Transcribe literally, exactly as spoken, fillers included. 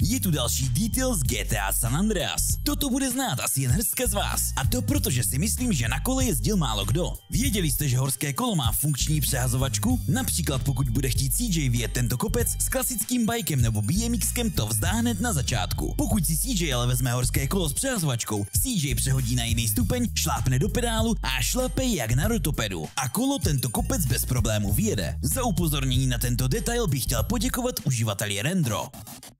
Je tu další detail z G T A San Andreas. Toto bude znát asi jen hrstka z vás. A to proto, že si myslím, že na kole jezdil málo kdo. Věděli jste, že horské kolo má funkční přehazovačku? Například pokud bude chtít C J vyjet tento kopec s klasickým bikem nebo BMXkem, to vzdá hned na začátku. Pokud si C J ale vezme horské kolo s přehazovačkou, C J přehodí na jiný stupeň, šlápne do pedálu a šlape jak na rotopedu. A kolo tento kopec bez problému vyjede. Za upozornění na tento detail bych chtěl poděkovat uživateli Rendro.